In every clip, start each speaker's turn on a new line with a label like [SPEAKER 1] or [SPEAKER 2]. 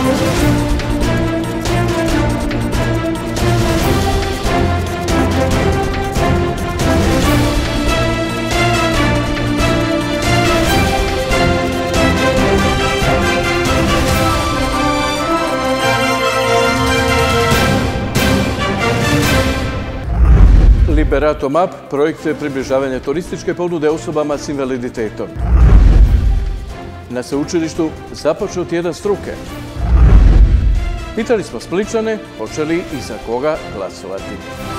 [SPEAKER 1] Liberato Map projekt je približavanja turističke ponude osobama s invaliditetom. Na sveučilištu započeo tjedan struke. Pitali smo Spličane hoće li i za koga glasovati.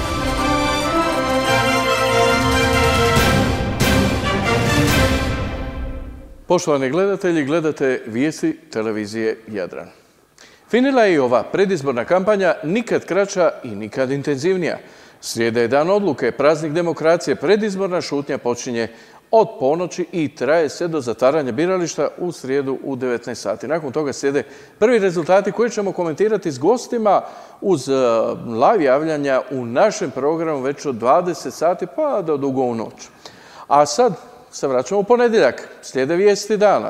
[SPEAKER 1] Poštovani gledatelji, gledate vijesti televizije Jadran. Finila je i ova predizborna kampanja, nikad kraća i nikad intenzivnija. Srijeda je dan odluke, praznik demokracije, predizborna šutnja počinje od ponoći i traje sve do zatvaranja birališta u srijedu u 19 sati. Nakon toga slijede prvi rezultati koje ćemo komentirati s gostima uz live javljanja u našem programu već od 20 sati pa do dugo u noć. A sad se vraćamo u ponedjeljak. Slijede vijesti dana.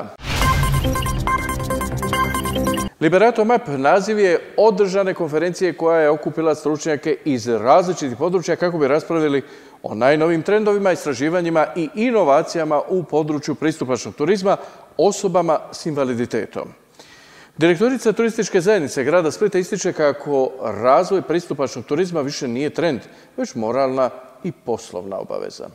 [SPEAKER 1] Liberato Map naziv je održane konferencije koja je okupila stručnjake iz različitih područja kako bi raspravili o najnovim trendovima, istraživanjima i inovacijama u području pristupačnog turizma osobama s invaliditetom. Direktorica turističke zajednice grada Splita ističe kako razvoj pristupačnog turizma više nije trend, već moralna i poslovna obaveza.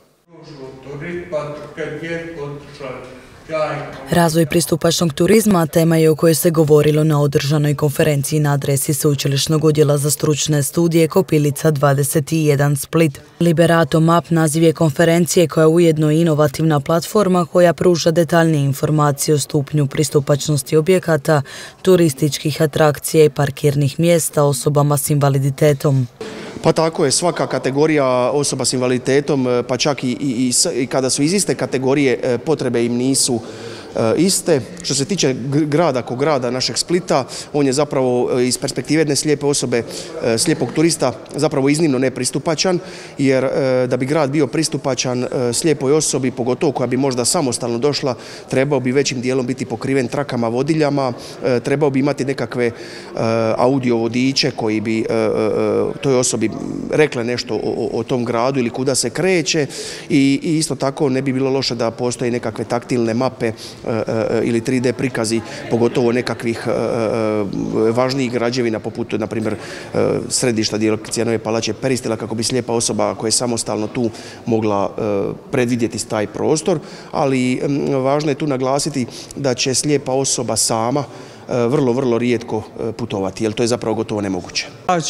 [SPEAKER 2] Razvoj pristupačnog turizma tema je o kojoj se govorilo na održanoj konferenciji na adresi Sveučilišnog odjela za stručne studije Kopilica 21 Split. Liberato Map naziv je konferencije koja je ujedno inovativna platforma koja pruža detaljnije informacije o stupnju pristupačnosti objekata, turističkih atrakcija i parkirnih mjesta osobama s invaliditetom.
[SPEAKER 3] Pa tako je, svaka kategorija osoba s invaliditetom, pa čak i kada su iz iste kategorije, potrebe im nisu iste. Što se tiče grada ko grada našeg Splita, on je zapravo iz perspektive jedne slijepe osobe, slijepog turista, zapravo iznimno nepristupačan, jer da bi grad bio pristupačan slijepoj osobi, pogotovo koja bi možda samostalno došla, trebao bi većim dijelom biti pokriven trakama vodiljama, trebao bi imati nekakve audio vodiče koji bi toj osobi rekle nešto o tom gradu ili kuda se kreće i isto tako ne bi bilo loše da postoje nekakve taktilne mape ili 3D prikazi, pogotovo nekakvih važnijih građevina poput, na primjer, središta Dioklecijanove palače Peristila, kako bi slijepa osoba koja je samostalno tu mogla predvidjeti taj prostor, ali važno je tu naglasiti da će slijepa osoba sama vrlo rijetko putovati, jer to je zapravo gotovo nemoguće.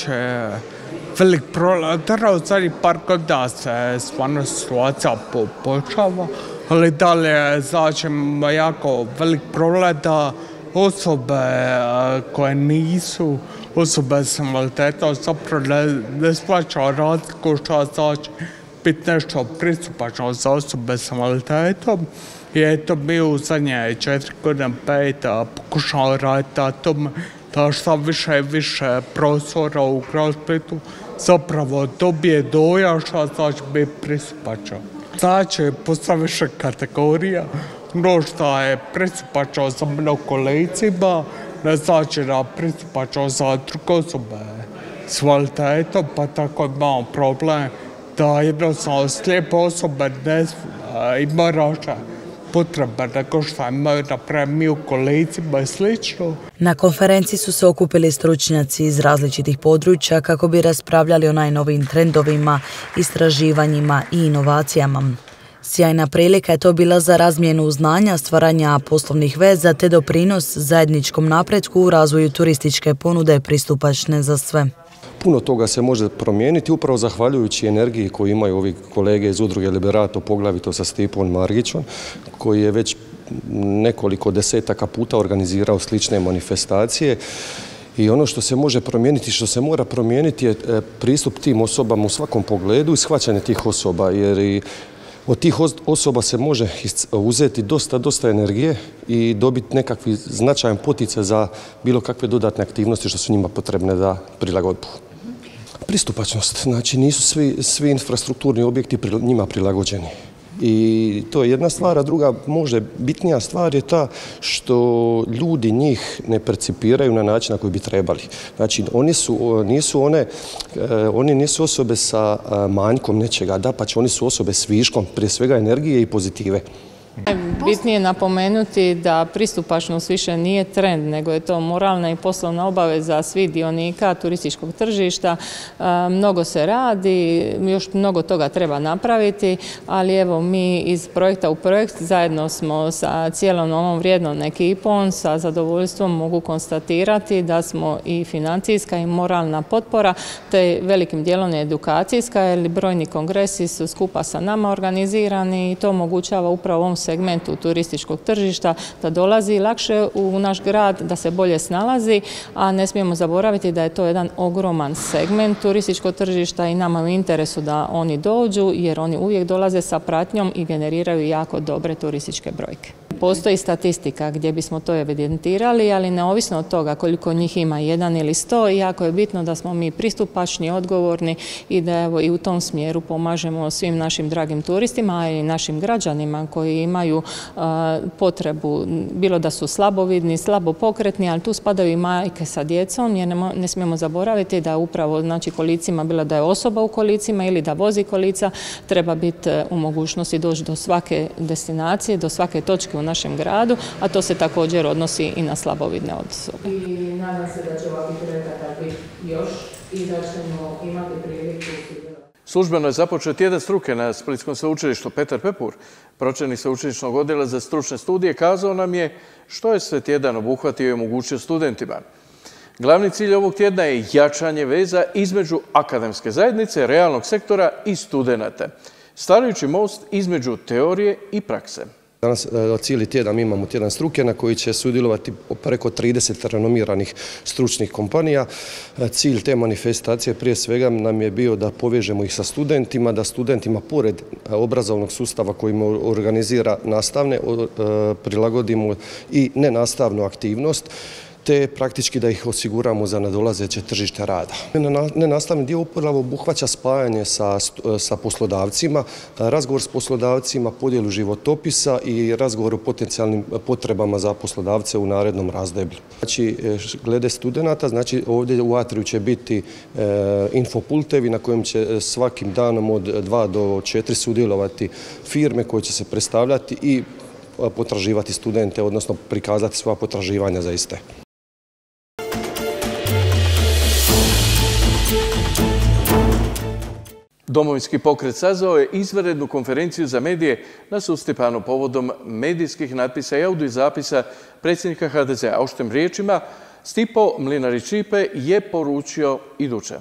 [SPEAKER 4] Velik problem, u zadnjih par godina se stvarno situacija poboljšava, ali dalje znači jako velik problem da osobe koje nisu osobe s invaliditetom zapravo ne shvaćaju razliku što znači biti nešto pristupačno za osobe s invaliditetom. I eto mi u zadnje 4 godine 5 pokušamo raditi na tome da što više i više prostora u gradu Splitu zapravo dobije dojam što znači biti pristupačno. Znači, postoje više kategorija, no što je pristupačno za mnogo licima, ne znači da je pristupačno za druge osobe s invaliditetom, pa tako imamo problem da jednostavno slijepe osobe ne imaju raše potrebe nego što imaju mi u kolicima i slično.
[SPEAKER 2] Na konferenciji su se okupili stručnjaci iz različitih područja kako bi raspravljali o najnovijim trendovima, istraživanjima i inovacijama. Sjajna prilika je to bila za razmjenu znanja, stvaranja poslovnih veza te doprinos zajedničkom napretku u razvoju turističke ponude pristupačne za sve.
[SPEAKER 5] Puno toga se može promijeniti upravo zahvaljujući energiji koju imaju ovi kolege iz udruge Liberato, poglavito sa Stipom Margićom, koji je već nekoliko desetaka puta organizirao slične manifestacije. I ono što se može promijeniti, što se mora promijeniti je pristup tim osobama u svakom pogledu i shvaćanje tih osoba, jer i od tih osoba se može uzeti dosta energije i dobiti nekakvi značajan poticaj za bilo kakve dodatne aktivnosti što su njima potrebne za prilagodbu. Pristupačnost, znači nisu svi infrastrukturni objekti njima prilagođeni. I to je jedna stvar, a druga možda bitnija stvar je ta što ljudi njih ne percipiraju na način na koji bi trebali. Znači, oni nisu osobe sa manjkom nečega, dapače, oni su osobe s viškom, prije svega energije i pozitive.
[SPEAKER 6] Bitnije je napomenuti da pristupačnost više nije trend, nego je to moralna i poslovna obaveza svih dionika turističkog tržišta. Mnogo se radi, još mnogo toga treba napraviti, ali evo mi iz projekta u projekt zajedno smo sa cijelom ovom vrijednom ekipom, sa zadovoljstvom mogu konstatirati da smo i financijska i moralna potpora, te velikim dijelom edukacijska, jer brojni kongresi su skupa sa nama organizirani i to omogućava upravo ovom segmentu turističkog tržišta da dolazi lakše u naš grad, da se bolje snalazi, a ne smijemo zaboraviti da je to jedan ogroman segment turističkog tržišta i nama u interesu da oni dođu, jer oni uvijek dolaze sa pratnjom i generiraju jako dobre turističke brojke. Postoji statistika gdje bismo to evidentirali, ali neovisno od toga koliko njih ima, 1 ili 100, jako je bitno da smo mi pristupačni, odgovorni i da evo i u tom smjeru pomažemo svim našim dragim turistima, a i našim građanima koji imaju potrebu, bilo da su slabovidni, slabo pokretni, ali tu spadaju i majke sa djecom, jer ne smijemo zaboraviti da upravo znači kolicima, bilo da je osoba u kolicima ili da vozi kolica, treba biti u mogućnosti doći do svake destinacije, do svake točke u našem gradu, a to se također odnosi i na slabovidne osobe. I nadam se da će ovakvih projekata biti još i da ćemo imati priliku.
[SPEAKER 1] Službeno je započeo tjedan struke na Splitskom sveučilištu. Petar Pepur, pročelnik sveučilišnog odjela za stručne studije, kazao nam je što je sve tjedan obuhvatio i omogućio studentima. Glavni cilj ovog tjedna je jačanje veza između akademske zajednice, realnog sektora i studenata, stvarajući most između teorije i prakse.
[SPEAKER 5] Danas cijeli tjedan imamo tjedan struke na koji će sudjelovati preko 30 renomiranih stručnih kompanija. Cilj te manifestacije prije svega nam je bio da povežemo ih sa studentima, da studentima pored obrazovnog sustava kojima organizira nastavne prilagodimo i nenastavnu aktivnost, te praktički da ih osiguramo za nadolazeće tržište rada. Nenastavni dio upravo obuhvaća spajanje sa poslodavcima, razgovor s poslodavcima, podjelu životopisa i razgovor o potencijalnim potrebama za poslodavce u narednom razdoblju. Znači, glede studenata, znači ovdje u Atriju će biti infopultevi na kojem će svakim danom od 2 do 4 sudjelovati firme koje će se predstavljati i potraživati studente, odnosno prikazati svoja potraživanja za iste.
[SPEAKER 1] Domovinski pokret sazvao je izvanrednu konferenciju za medije na Sustipanu povodom medijskih natpisa i audio zapisa predsjednika HDZ-a. Oštrim riječima, Stipo Mlinarić-Ćipe je poručio iduće.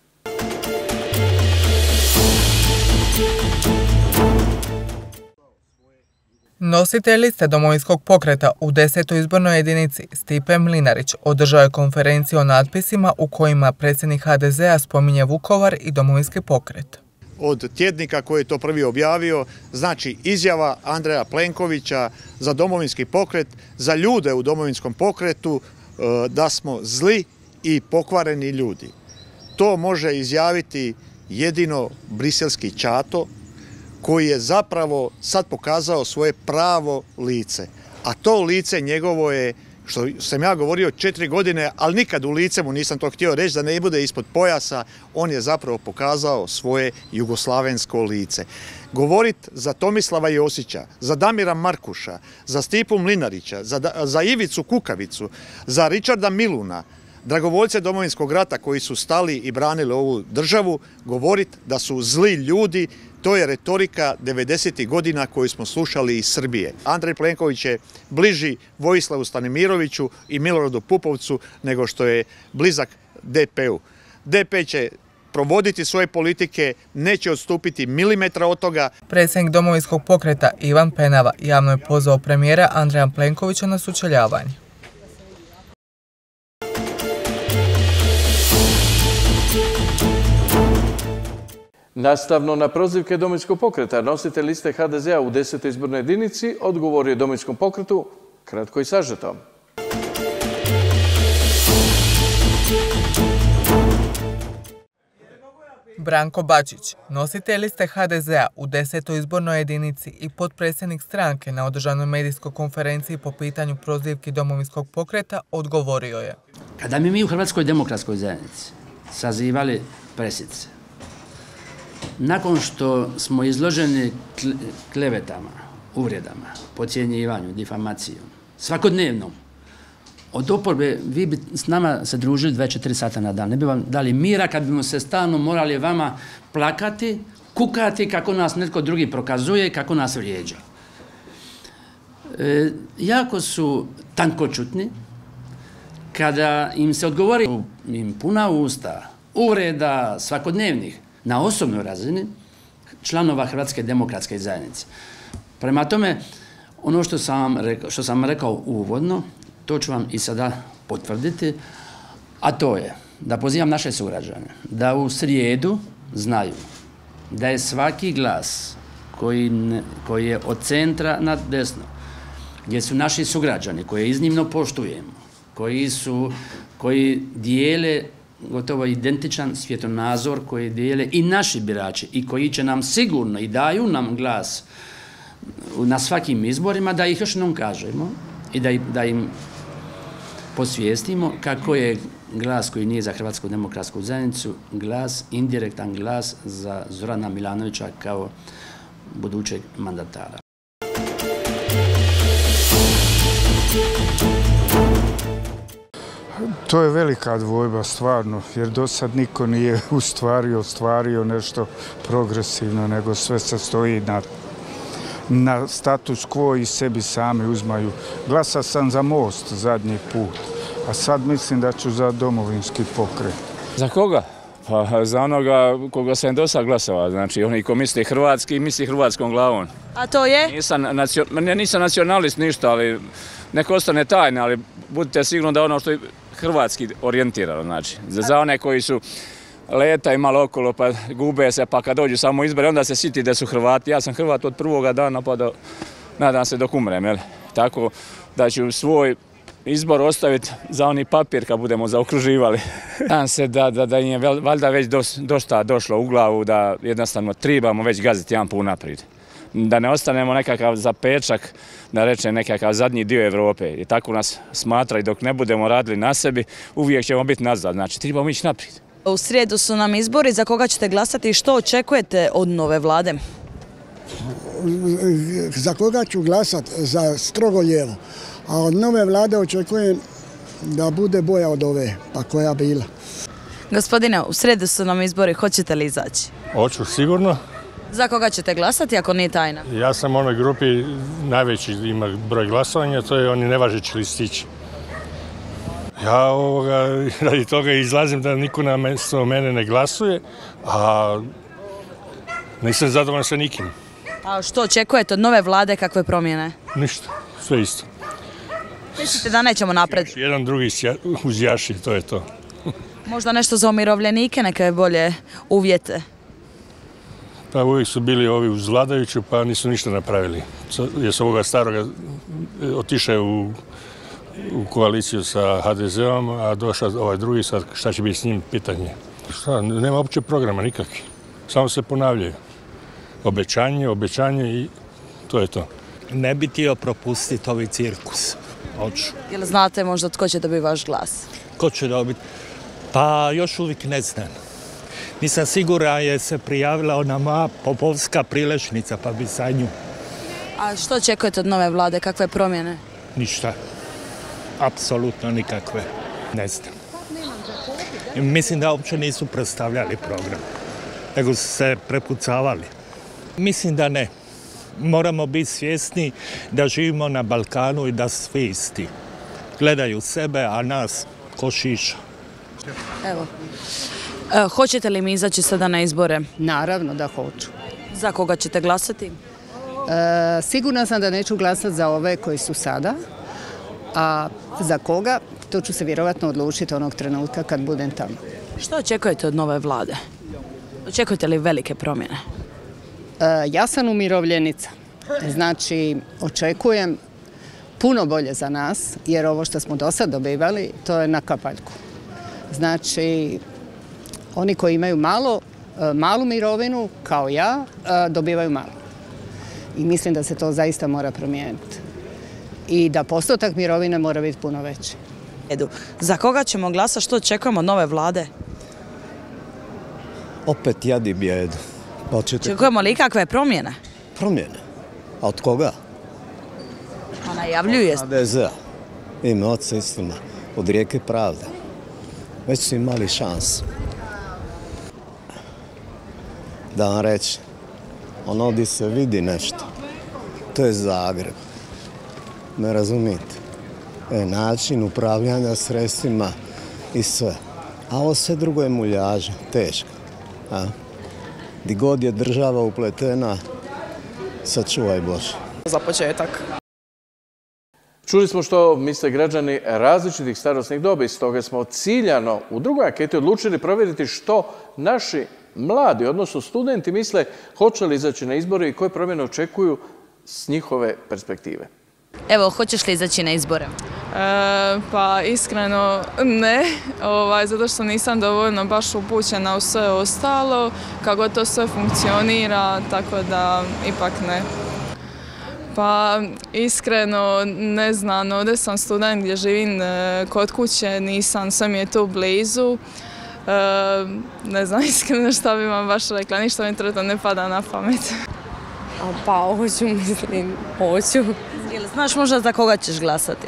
[SPEAKER 7] Nositelj liste Domovinskog pokreta u 10. izbornoj jedinici Stipe Mlinarić održao je konferenciju o natpisima u kojima predsjednik HDZ-a spominje Vukovar i Domovinski pokret.
[SPEAKER 8] Od tjednika koji je to prvi objavio, znači izjava Andreja Plenkovića za Domovinski pokret, za ljude u Domovinskom pokretu da smo zli i pokvareni ljudi. To može izjaviti jedino briselski Ćato, koji je zapravo sad pokazao svoje pravo lice. A to lice njegovo je, što sam ja govorio 4 godine, ali nikad u lice mu nisam to htio reći da ne bude ispod pojasa, on je zapravo pokazao svoje jugoslavensko lice. Govorit za Tomislava Josića, za Damira Markuša, za Stipu Mlinarića, za Ivicu Kukavicu, za Richarda Miluna, dragovoljce Domovinskog rata koji su stali i branili ovu državu, govorit da su zli ljudi, to je retorika 90. godina koju smo slušali iz Srbije. Andrej Plenković je bliži Vojislavu Stanimiroviću i Miloradu Pupovcu nego što je blizak DP-u. DP će provoditi svoje politike, neće odstupiti milimetra od toga.
[SPEAKER 7] Predsjednik Domovinskog pokreta Ivan Penava javno je pozvao premijera Andreja Plenkovića na sučeljavanje.
[SPEAKER 1] Nastavno na prozivke Domovinskog pokreta, nositelj liste HDZ-a u 10. izbornoj jedinici odgovorio Domovinskom pokretu kratko i sažeto.
[SPEAKER 7] Branko Bačić, nositelj liste HDZ-a u 10. izbornoj jedinici i potpredsjednik stranke na održanoj medijskoj konferenciji po pitanju prozivki Domovinskog pokreta, odgovorio je.
[SPEAKER 9] Kada mi u Hrvatskoj demokratskoj zajednici sazivali presice, nakon što smo izloženi klevetama, uvredama, podcjenjivanju, difamacijom, svakodnevnom, od oporbe vi bi s nama se družili 24 sata na dan. Ne bi vam dali mira kad bimo se stalno morali vama plakati, kukati kako nas netko drugi prokazuje, kako nas vrijeđa. Jako su tankočutni kada im se odgovori im puna usta, uvreda svakodnevnih na osobnoj razini članova Hrvatske demokratske zajednice. Prema tome, ono što sam rekao uvodno, to ću vam i sada potvrditi, a to je da pozivam naše sugrađane da u srijedu znaju da je svaki glas koji je od centra na desno, gdje su naši sugrađani, koje iznimno poštujemo, koji dijele gotovo identičan svjetonazor, koji dijele i naši birači i koji će nam sigurno i daju nam glas na svakim izborima, da ih još jednom kažemo i da im posvijestimo kako je glas koji nije za Hrvatsku demokratsku zajednicu glas, indirektan glas za Zorana Milanovića kao budućeg mandatara.
[SPEAKER 10] To je velika dvojba, stvarno, jer do sad niko nije ostvario nešto progresivno, nego sve se stoji na status quo i sebi sami uzmaju. Glasa sam za Most zadnji put, a sad mislim da ću za Domovinski pokret.
[SPEAKER 11] Za koga? Pa za onoga koga sam do sad glasovao, znači oni ko misli hrvatski, misli hrvatskom glavom.
[SPEAKER 12] A to je?
[SPEAKER 11] Nisam nacionalist ništa, ali neko ostane tajne, ali budite sigurni da ono što je hrvatski orijentirano, znači. Za one koji su leta i malo okolo, pa gube se, pa kad dođu samo izbore, onda se siti da su Hrvati. Ja sam Hrvat od prvoga dana, pa nadam se dok umrem, jel? Tako da ću svoj izbor ostaviti za oni papir kad budemo zaokruživali. Nadam se da im je valjda već dosta došlo u glavu, da jednostavno trebamo već gaziti jedan put naprijed. Da ne ostanemo nekakav zapečak, da rečem nekakav zadnji dio Evrope. I tako nas smatra i dok ne budemo radili na sebi, uvijek ćemo biti nazad. Znači, trebamo ići naprijed.
[SPEAKER 12] U srijedu su nam izbori, za koga ćete glasati i što očekujete od nove vlade?
[SPEAKER 13] Za koga ću glasati? Za strogo lijevo. A od nove vlade očekujem da bude bolja od ove, pa koja bila.
[SPEAKER 12] Gospodine, u srijedu su nam izbori, hoćete li izaći?
[SPEAKER 14] Hoću, sigurno.
[SPEAKER 12] Za koga ćete glasati ako nije tajna?
[SPEAKER 14] Ja sam u onoj grupi, najveći ima broj glasovanja, to je oni nevažeći listići. Ja radi toga izlazim da niko na mene ne glasuje, a nisam zadovoljan sa nikim.
[SPEAKER 12] A što očekujete od nove vlade, kakve promjene?
[SPEAKER 14] Ništa, sve isto.
[SPEAKER 12] Mislite da nećemo napred?
[SPEAKER 14] Jedan drugi uzjaši, to je to.
[SPEAKER 12] Možda nešto za umirovljenike, neke bolje uvjete?
[SPEAKER 14] Pa uvijek su bili ovi uz vladajuću, pa nisu ništa napravili. Jer su ovoga staroga otišao u koaliciju sa HDZ-om, a došao ovaj drugi, sad šta će biti s njim, pitanje. Šta, nema uopće programa nikakvi, samo se ponavljaju. Obećanje i to je to.
[SPEAKER 15] Ne bi htio propustiti ovaj cirkus. Hoću.
[SPEAKER 12] Jel znate možda tko će dobiti vaš glas?
[SPEAKER 15] Ko će dobiti? Pa još uvijek ne znam. Nisam siguran je se prijavila ona moja popovska prilešnica, pa bi sa nju.
[SPEAKER 12] A što očekujete od nove vlade, kakve promjene?
[SPEAKER 15] Ništa. Apsolutno nikakve. Ne znam. Mislim da uopće nisu predstavljali program, nego su se prepucavali. Mislim da ne. Moramo biti svjesni da živimo na Balkanu i da su svi isti. Gledaju sebe, a nas ko šiša.
[SPEAKER 12] Evo. Hoćete li mi izaći sada na izbore?
[SPEAKER 16] Naravno da hoću.
[SPEAKER 12] Za koga ćete glasati?
[SPEAKER 16] Sigurna sam da neću glasati za ove koji su sada, a za koga, to ću se vjerovatno odlučiti onog trenutka kad budem tamo.
[SPEAKER 12] Što očekujete od nove vlade? Očekujete li velike promjene?
[SPEAKER 16] Ja sam umirovljenica, znači očekujem puno bolje za nas, jer ovo što smo do sad dobivali, to je na kapaljku. Znači, oni koji imaju malo, malu mirovinu, kao ja, dobivaju malu. I mislim da se to zaista mora promijeniti. I da postotak mirovine mora biti puno veći.
[SPEAKER 12] Za koga ćemo glasati? Što očekujemo od nove vlade?
[SPEAKER 17] Opet jad i bijedu.
[SPEAKER 12] Očekujemo li ikakve promjene?
[SPEAKER 17] Promjene? A od koga?
[SPEAKER 12] A najavljuje se.
[SPEAKER 17] HDZ-a. Ime oca istina. Od Rijeke pravde. Već su imali šansu. Da vam reći, ono gdje se vidi nešto, to je Zagreb. Ne razumijete? Način upravljanja sredstvima i sve. A ovo sve drugo je muljaža, teško. Di god je država upletena, sačuvaj Bože.
[SPEAKER 18] Za početak.
[SPEAKER 1] Čuli smo što misle građani različitih starosnih dobi, stoga smo ciljano u drugoj anketi odlučili provjeriti što naši mladi, odnosno studenti, misle hoće li izaći na izbore i koje promjene očekuju s njihove perspektive.
[SPEAKER 12] Evo, hoćeš li izaći na izbore?
[SPEAKER 18] Pa iskreno ne, zato što nisam dovoljno baš upućena u sve ostalo, kako to sve funkcionira, tako da ipak ne. Pa iskreno ne znam, ovdje sam student gdje živim kod kuće, nisam, sve mi je tu blizu. Ne znam iskreno šta bi vam baš rekla, ništa mi trenutno ne pada na pamet.
[SPEAKER 19] Pa hoću, mislim, hoću.
[SPEAKER 12] Jel znaš možda za koga ćeš glasati?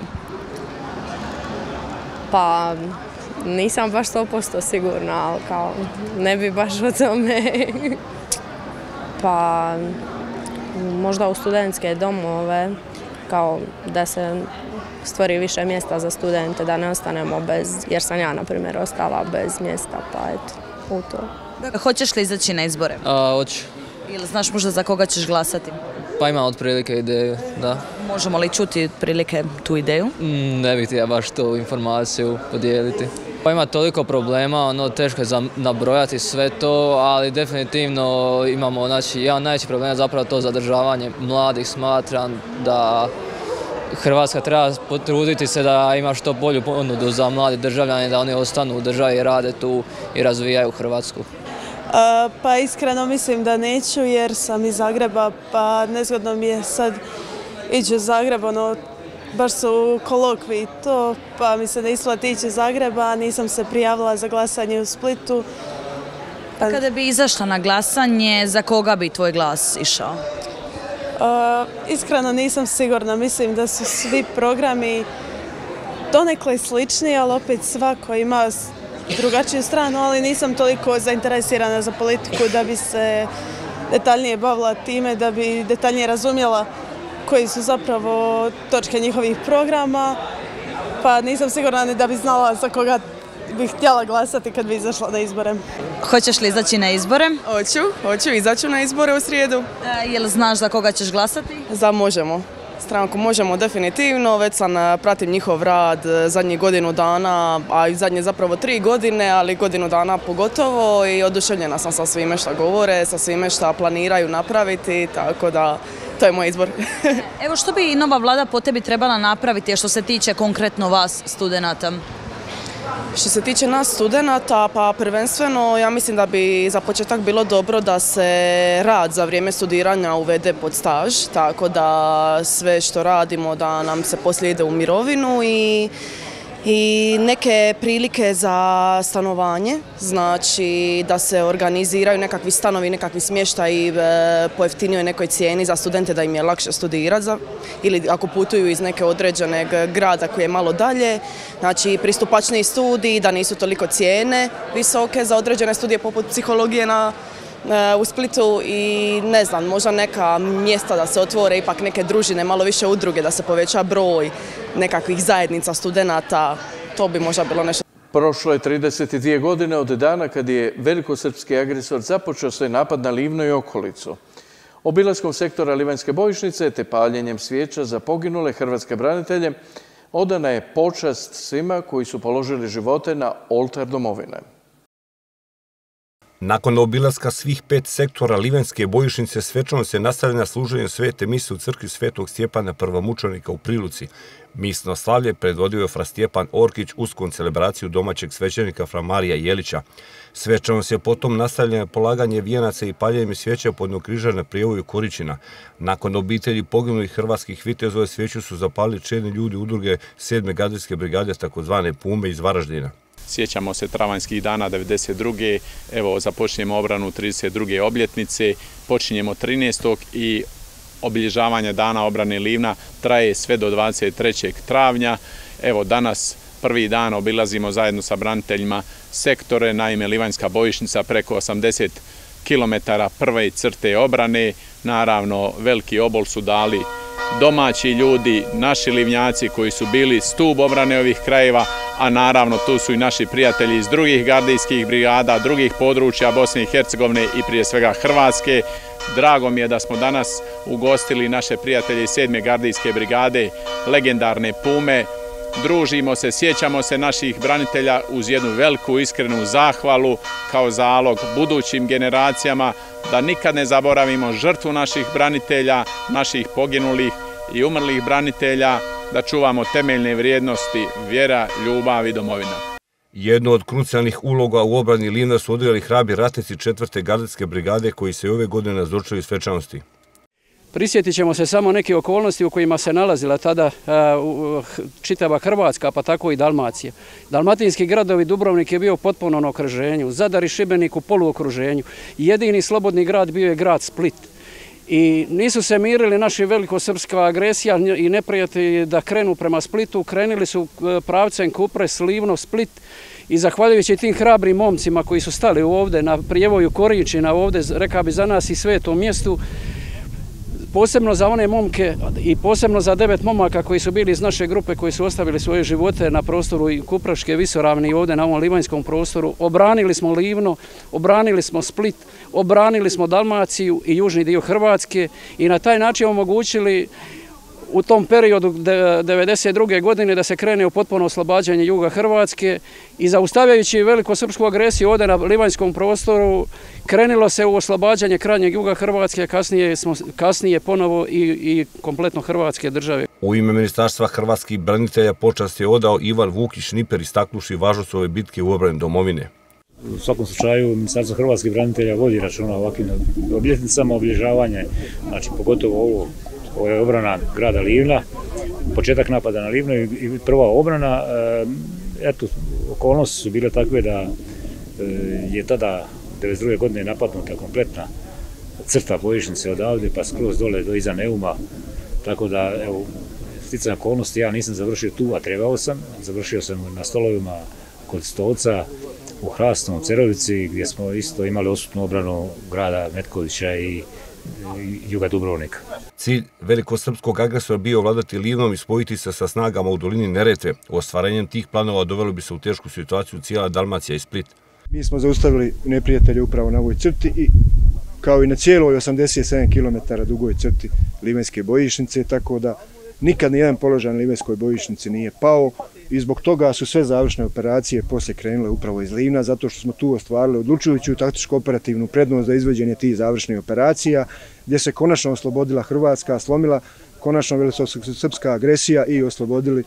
[SPEAKER 19] Pa nisam baš 100% sigurna, ali kao ne bi baš o tome. Pa možda u studentske domove, kao da se stvori više mjesta za studente, da ne ostanemo bez, jer sam ja, na primjer, ostala bez mjesta, pa eto, u to.
[SPEAKER 12] Hoćeš li izaći na izbore?
[SPEAKER 20] Hoću.
[SPEAKER 12] Ili znaš možda za koga ćeš glasati?
[SPEAKER 20] Pa imam otprilike ideju, da.
[SPEAKER 12] Možemo li čuti otprilike tu ideju?
[SPEAKER 20] Ne bih htio baš tu informaciju podijeliti. Pa ima toliko problema, teško je nabrojati sve to, ali definitivno imamo, jedan najveći problem je zapravo to zadržavanje mladih. Smatram da Hrvatska treba potruditi se da ima što bolju ponudu za mlade državljane, da oni ostanu u državi i rade tu i razvijaju Hrvatsku.
[SPEAKER 21] Pa iskreno mislim da neću jer sam iz Zagreba, pa nezgodno mi je sad ići u Zagreb, baš su kolokvi i to, pa mi se ne isplati ići u Zagreba, nisam se prijavila za glasanje u Splitu.
[SPEAKER 12] Kada bi izašla na glasanje, za koga bi tvoj glas išao?
[SPEAKER 21] Iskreno nisam sigurna, mislim da su svi programi donekle slični, ali opet svako ima drugačiju stranu, ali nisam toliko zainteresirana za politiku da bi se detaljnije bavila time, da bi detaljnije razumjela koji su zapravo točke njihovih programa, pa nisam sigurna ni da bi znala za koga bih htjela glasati kad bi izašla na izbore.
[SPEAKER 12] Hoćeš li izaći na izbore?
[SPEAKER 18] Hoću izaći na izbore u srijedu.
[SPEAKER 12] Jel znaš za koga ćeš glasati?
[SPEAKER 18] Za Možemo. Stranku Možemo definitivno, već sam pratim njihov rad zadnjih godinu dana, a i zadnje zapravo 3 godine, ali godinu dana pogotovo i oduševljena sam sa svime što govore, sa svime što planiraju napraviti, tako da to je moj izbor.
[SPEAKER 12] Evo što bi nova vlada po tebi trebala napraviti što se tiče konkretno vas, studenata?
[SPEAKER 18] Što se tiče nas studenata, pa prvenstveno ja mislim da bi za početak bilo dobro da se rad za vrijeme studiranja uvede pod staž, tako da sve što radimo da nam se poslije ide u mirovinu i neke prilike za stanovanje, znači da se organiziraju nekakvi stanovi, nekakvi smještaji po jeftinijoj nekoj cijeni za studente da im je lakše studirati ili ako putuju iz neke određenog grada koji je malo dalje, znači pristupačniji studiji, da nisu toliko cijene visoke za određene studije poput psihologije u Splitu i ne znam, možda neka mjesta da se otvore, ipak neke družine, malo više udruge, da se poveća broj nekakvih zajednica studenata, to bi možda bilo nešto.
[SPEAKER 1] Prošlo je 32 godine od dana kad je velikosrpski agresor započeo svoj napad na Livno i okolicu. Obilaskom sektora Livanjske bojišnice te paljenjem svijeća za poginule hrvatske branitelje odana je počast svima koji su položili živote na oltar domovine.
[SPEAKER 3] Nakon obilaska svih 5 sektora Livanjske bojišnice, svečano se nastavlja služenje svete mise u crkvi Svetog Stjepana Prvomučenika u Priluci. Misno slavlje predvodio je fra Stjepan Orkić uz koncelebraciju domaćeg svećenika fra Marija Jelića. Svečano se potom nastavlja polaganje vijenaca i paljenje svijeća podnog križa na prijevoju Koričina. Nakon obitelji poginulih hrvatskih vitezova svijeću su zapalili čelni ljudi udruge 7. gardijske brigade, takozvane Pume iz Varaždina.
[SPEAKER 22] Sjećamo se travanjskih dana 92. Evo, započnemo obranu 32. obljetnice, počinjemo 13. i obilježavanje dana obrane Livna traje sve do 23. travnja. Evo, danas prvi dan obilazimo zajedno sa braniteljima sektore, naime Livanjska bojišnica preko 80 km prve crte obrane. Naravno, veliki obol su dali domaći ljudi, naši livnjaci koji su bili stup obrane ovih krajeva, a naravno tu su i naši prijatelji iz drugih gardijskih brigada, drugih područja Bosne i Hercegovine i prije svega Hrvatske. Drago mi je da smo danas ugostili naše prijatelje iz 7. gardijske brigade, legendarne Pume. Družimo se, sjećamo se naših branitelja uz jednu veliku iskrenu zahvalu kao zalog budućim generacijama, da nikad ne zaboravimo žrtvu naših branitelja, naših poginulih i umrlih branitelja, da čuvamo temeljne vrijednosti, vjera, ljubav i domovina.
[SPEAKER 3] Jednu od krucijalnih uloga u obrani Livna su odigrali hrabri ratnici 4. gardijske brigade koji se ove godine nazočili svečanosti.
[SPEAKER 23] Prisjetit ćemo se samo neke okolnosti u kojima se nalazila tada čitava Hrvatska, pa tako i Dalmacija. Dalmatinski gradovi, Dubrovnik je bio u potpunom okruženju, Zadar i Šibenik u poluokruženju. Jedini slobodni grad bio je grad Split. I nisu se mirili naši velikosrpska agresija i neprijatelji da krenu prema Splitu, krenuli su pravcem Kupres, Livno, Split. I zahvaljujući tim hrabrim momcima koji su stali ovdje na prijevoju Koričina, ovdje, reka bi za nas i svetom mjestu, posebno za one momke i posebno za 9 momaka koji su bili iz naše grupe, koji su ostavili svoje živote na prostoru Kupraške visoravni i ovdje na ovom livanjskom prostoru. Obranili smo Livno, obranili smo Split, obranili smo Dalmaciju i južni dio Hrvatske i na taj način omogućili u tom periodu 1992. godine da se krene u potpuno oslobađanje juga Hrvatske i zaustavljajući velikosrpsku agresiju ovdje na livanjskom prostoru krenilo se u oslobađanje krajnjeg juga Hrvatske, kasnije ponovo i kompletno Hrvatske države.
[SPEAKER 3] U ime Ministarstva hrvatskih branitelja počast je odao Ivan Vukić-Šniper, istaknuši važnost ove bitke u obrani domovine.
[SPEAKER 24] U svakom slučaju Ministarstvo hrvatskih branitelja vodi računa o ovakvim obljetnicama, obilježavanje, znači pogotovo ovo je obrana grada Livna, početak napada na Livno i prva obrana. Eto, okolnosti su bile takve da je tada 1992. godine napadnuta kompletna crta bojišnice odavde pa skroz dole do iza Neuma. Tako da, evo, sticam okolnosti, ja nisam završio tu, a trebao sam. Završio sam na stolovima kod Stolca u Hrastnom, Cerovici, gdje smo isto imali osutnu obranu grada Metkovića i juga Dubrovnika.
[SPEAKER 3] Cilj velikosrpskog agresora bio vladati Livnom i spojiti se sa snagama u dolini Neretve. Ostvarenjem tih planova dovelo bi se u tešku situaciju cijela Dalmacija i Split.
[SPEAKER 25] Mi smo zaustavili neprijatelje upravo na ovoj crti i kao i na cijeloj 87 km dugoj crti Livanjske bojišnice, tako da nikad nijedan položaj na Livanjskoj bojišnici nije pao i zbog toga su sve završne operacije poslije krenule upravo iz Livna, zato što smo tu ostvarili odlučujuću taktičko-operativnu prednost za izvođenje tih završnih operacija, gdje se konačno oslobodila Hrvatska, slomila konačno velikosrpska agresija i oslobodili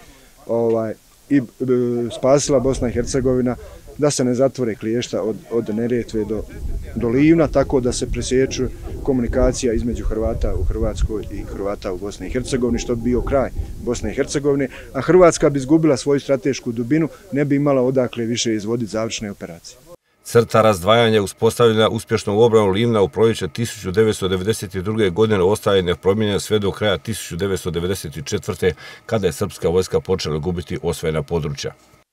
[SPEAKER 25] i spasila Bosna i Hercegovina, da se ne zatvore kliješta od Neretve do Livna, tako da se presjeću komunikacija između Hrvata u Hrvatskoj i Hrvata u Bosni i Hercegovini, što bi bio kraj Bosne i Hercegovine, a Hrvatska bi izgubila svoju stratešku dubinu, ne bi imala odakle više izvoditi završne operacije.
[SPEAKER 3] Crta razdvajanja uspostavljena uspješno u obranu Livna u proljeće 1992. godine ostaje nepromijenjena sve do kraja 1994. kada je srpska vojska počela gubiti osvojena područja.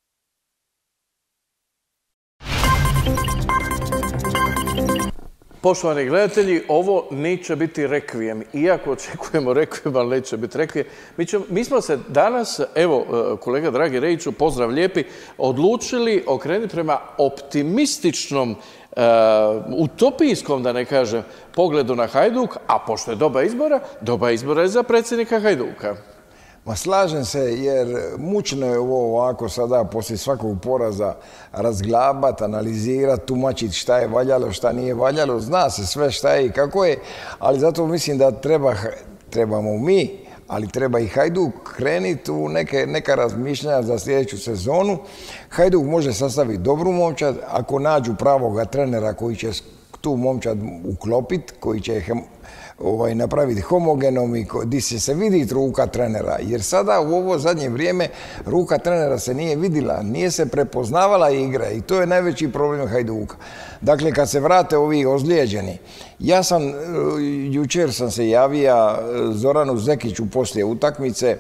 [SPEAKER 1] Poštovani gledatelji, ovo neće biti rekvijem. Iako očekujemo rekvijem, ali neće biti rekvijem. Mi smo se danas, evo, kolega Dragi Rejiću, pozdrav lijepi, odlučili okrenuti prema optimističnom, utopijskom, da ne kažem, pogledu na Hajduk, a pošto je doba izbora je za predsjednika Hajduka.
[SPEAKER 2] Ma slažem se, jer mučno je ovo ovako sada poslije svakog poraza razglabati, analizirati, tumačiti šta je valjalo, šta nije valjalo. Zna se sve šta je i kako je, ali zato mislim da trebamo mi, ali treba i Hajduk krenuti u neka razmišljanja za sljedeću sezonu. Hajduk može sastaviti dobru momčad, ako nađu pravoga trenera koji će tu momčad uklopiti, koji će napraviti homogenom i gdje će se vidjeti ruka trenera. Jer sada u ovo zadnje vrijeme ruka trenera se nije vidjela, nije se prepoznavala igra i to je najveći problem Hajduka. Dakle, kad se vrate ovi ozlijeđeni, jučer sam se javio Zoranu Zekiću poslije utakmice,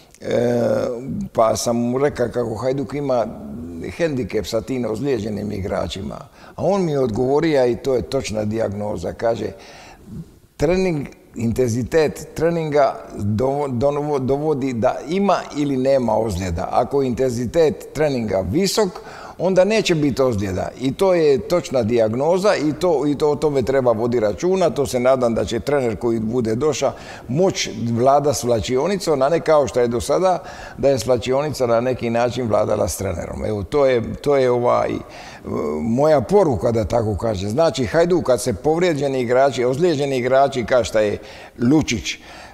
[SPEAKER 2] pa sam mu rekao kako Hajduk ima hendikep sa tim ozlijeđenim igračima. A on mi je odgovorio, i to je točna dijagnoza, kaže, intenzitet treninga dovodi da ima ili nema ozljeda. Ako je intenzitet treninga visok, onda neće biti ozljeda. I to je točna dijagnoza i o tome treba voditi računa. To se nadam da će trener koji bude došao moći vlada s vlačionicom, a ne kao što je do sada, da je svlačionica na neki način vladala s trenerom. Evo, to je moja poruka, da tako kaže. Znači, Hajduk, kad se povrijeđeni igrači, ozlijeđeni igrači, kao što je Lučić,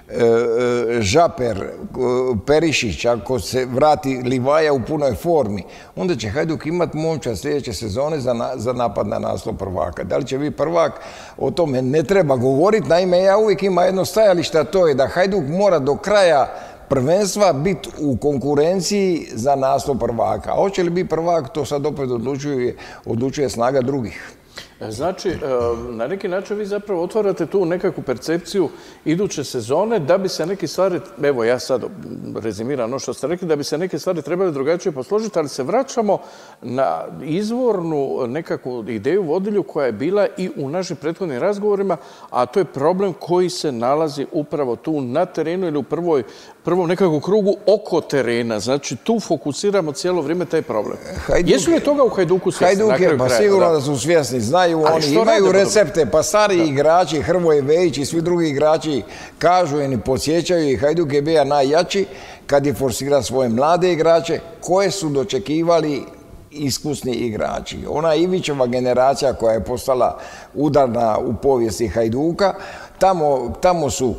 [SPEAKER 2] Žaper, Perišić, ako se vrati Livaja u punoj formi, onda će Hajduk imati momčad sljedeće sezone za napad na naslov prvaka. Da li će biti prvak, o tome ne treba govoriti. Naime, ja uvijek imam jedno stajalište, a to je da Hajduk mora do kraja prvenstva biti u konkurenciji za naslov prvaka. A hoće li biti prvak, to sad opet odlučuje snaga drugih.
[SPEAKER 1] Znači, na neki način vi zapravo otvarate tu nekakvu percepciju iduće sezone da bi se neke stvari, evo ja sad rezimiram ono što ste rekli, da bi se neke stvari trebali drugačije posložiti, ali se vraćamo na izvornu nekakvu ideju vodilju koja je bila i u našim prethodnim razgovorima, a to je problem koji se nalazi upravo tu na terenu ili u prvom nekakvom krugu oko terena. Znači, tu fokusiramo cijelo vrijeme taj problem. Jesu li toga u Hajduku svjesni?
[SPEAKER 2] Hajduk je, pa sigurno da su svjesni, znaju, oni imaju recepte, pa stari igrači, Hrvoje Vejić i svi drugi igrači kažu i podsjećaju i Hajduk je bio najjači kad je forsirao svoje mlade igrače koje su dočekivali iskusni igrači. Ona Ivićeva generacija koja je postala udarna u povijesti Hajduka, tamo su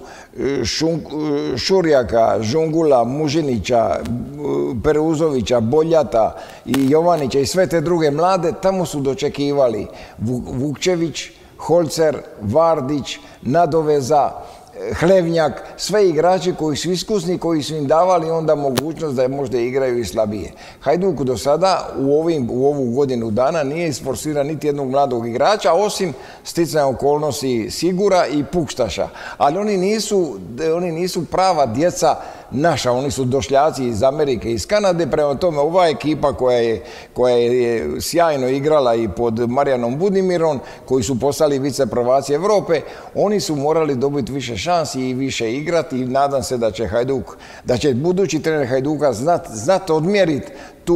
[SPEAKER 2] Šurjaka, Žungula, Mužinića, Peruzovića, Boljata i Jovanića i sve te druge mlade, tamo su dočekivali Vukčević, Holcer, Vardić, Nadoveza, Hlevnjak, sve igrači koji su iskusni, koji su im davali onda mogućnost da možda igraju i slabije. Hajduk do sada u ovu godinu dana nije isforsiran niti jednog mladog igrača, osim sticanja okolnosti Sigura i Pukštaša. Ali oni nisu prava djeca naša, oni su došljaci iz Amerike i iz Kanade, prema tome ova ekipa koja je sjajno igrala i pod Marijanom Budimirom, koji su postali viceprvaci Evrope, oni su morali dobiti više šansi i više igrati i nadam se da će budući trener Hajduka znati odmjeriti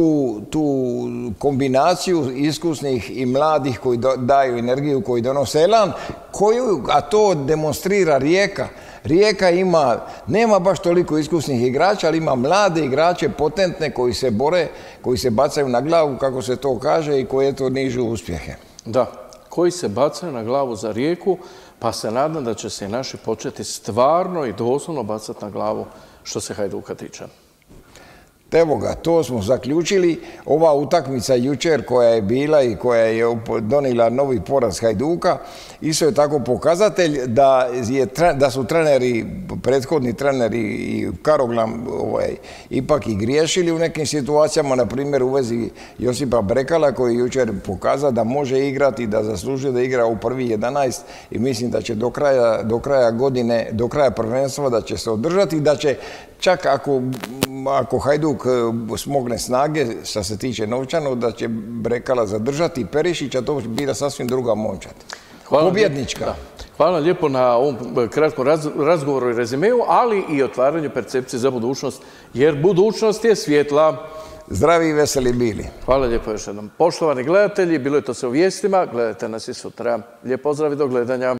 [SPEAKER 2] tu kombinaciju iskusnih i mladih koji daju energiju, koji donose elan, a to demonstrira Rijeka. Rijeka nema baš toliko iskusnih igrača, ali ima mlade igrače, potentne, koji se bore, koji se bacaju na glavu, kako se to kaže, i koji to nižu uspjehe.
[SPEAKER 1] Da, koji se bacaju na glavu za Rijeku, pa se nadam da će se i naši početi stvarno i doslovno bacati na glavu što se Hajduka tiče.
[SPEAKER 2] Evo ga, to smo zaključili. Ova utakmica jučer koja je bila i koja je donijela novi poraz Hajduka, isto je tako pokazatelj da su treneri, prethodni treneri i Karoglan ipak i griješili u nekim situacijama, na primjer u vezi Josipa Brekala koji je jučer pokazao da može igrati, da zaslužuje da igra u prvi 11 i mislim da će do kraja godine, do kraja prvenstva da će se održati, da će čak ako Hajduk smogne snage, što se tiče novčano, da će Brekala zadržati Perišića, to će biti sasvim druga momčad. Pobjednička.
[SPEAKER 1] Hvala lijepo na ovom kratkom razgovoru i rezimeu, ali i otvaranju percepcije za budućnost, jer budućnost je svjetla.
[SPEAKER 2] Zdravi i veseli bili.
[SPEAKER 1] Hvala lijepo još jednom. Poštovani gledatelji, bilo je to sve u vijestima, gledajte nas i sutra. Lijep pozdrav i do gledanja.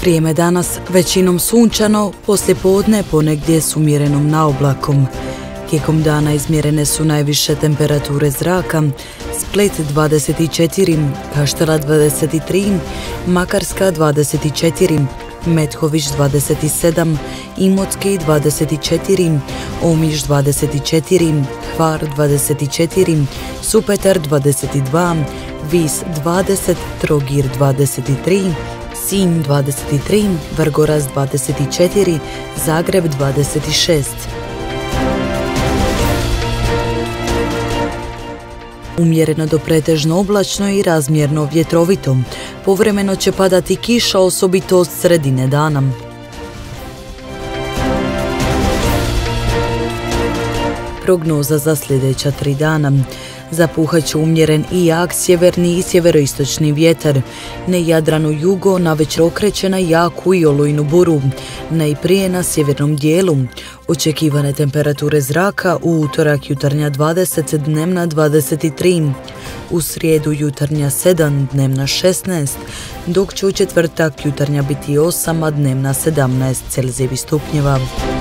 [SPEAKER 4] Vrijeme danas većinom sunčano, poslijepodne ponegdje s umjerenom naoblakom. Tijekom dana izmjerene su najviše temperature zraka, Split 24, Kaštela 23, Makarska 24, Metković 27, Imotski 24, Omiš 24, Hvar 24, Supetar 22, Vis 20, Trogir 23, Sinj 23, Vrgorac 24, Zagreb 26. Umjereno do pretežno oblačno i razmjerno vjetrovito. Povremeno će padati kiša, osobito od sredine dana. Prognoza za sljedeća 3 dana. Zapuhat će umjeren i jak sjeverni i sjeveroistočni vjetar. Na Jadranu jugo navečer okreće na jaku i olujnu buru. Najprije na sjevernom dijelu. Očekivane temperature zraka u utorak jutarnja 20, dnevna 23. U srijedu jutarnja 7, dnevna 16, dok će u četvrtak jutarnja biti 8, a dnevna 17 Celzijevih stupnjeva.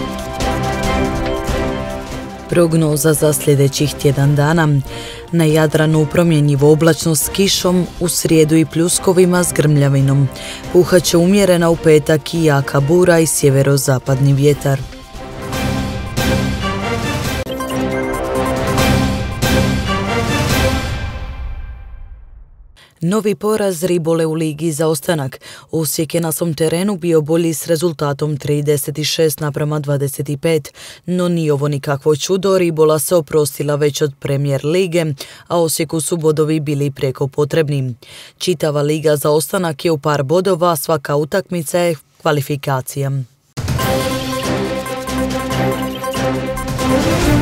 [SPEAKER 4] Prognoza za sljedećih tjedan dana. Na Jadranu promjenjivo oblačno s kišom, u srijedu i pljuskovima s grmljavinom. Puhat će umjerena u petak i jaka bura i sjeverozapadni vjetar. Novi poraz Ribole u ligi za ostanak. Osijek je na svom terenu bio bolji s rezultatom 36:25, no nije ovo nikakvo čudo, Ribola se oprostila već od Premijer lige, a Osijeku su bodovi bili preko potrebni. Čitava liga za ostanak je u par bodova, svaka utakmica je kvalifikacija.